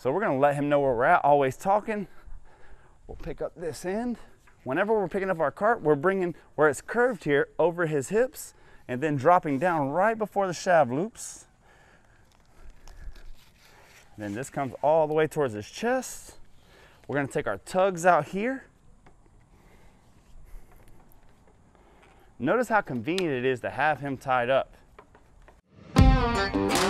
So we're gonna let him know where we're at, always talking. We'll pick up this end. Whenever we're picking up our cart, we're bringing where it's curved here over his hips and then dropping down right before the shaft loops. And then this comes all the way towards his chest. We're gonna take our tugs out here. Notice how convenient it is to have him tied up.